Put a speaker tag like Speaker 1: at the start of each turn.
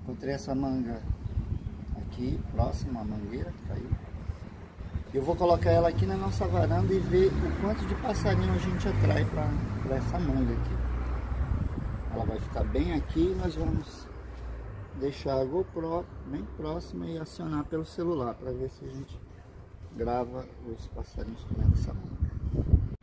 Speaker 1: Encontrei essa manga aqui, próxima à mangueira que caiu. Eu vou colocar ela aqui na nossa varanda e ver o quanto de passarinho a gente atrai para essa manga aqui. Ela vai ficar bem aqui e nós vamos deixar a GoPro bem próxima e acionar pelo celular para ver se a gente grava os passarinhos comendo essa manga.